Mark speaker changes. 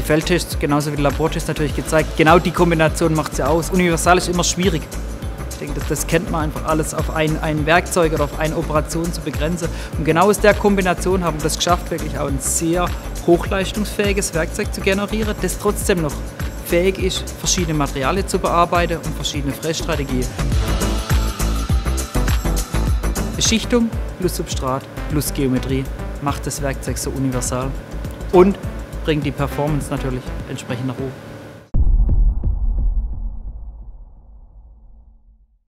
Speaker 1: Feldtests, genauso wie die Labortests natürlich gezeigt, genau die Kombination macht sie aus. Universal ist immer schwierig. Ich denke, das kennt man einfach alles auf ein Werkzeug oder auf eine Operation zu begrenzen. Und genau aus der Kombination haben wir das geschafft, wirklich auch ein sehr hochleistungsfähiges Werkzeug zu generieren, das trotzdem noch fähig ist, verschiedene Materialien zu bearbeiten und verschiedene Fressstrategien. Beschichtung plus Substrat plus Geometrie macht das Werkzeug so universal und bringt die Performance natürlich entsprechend nach oben.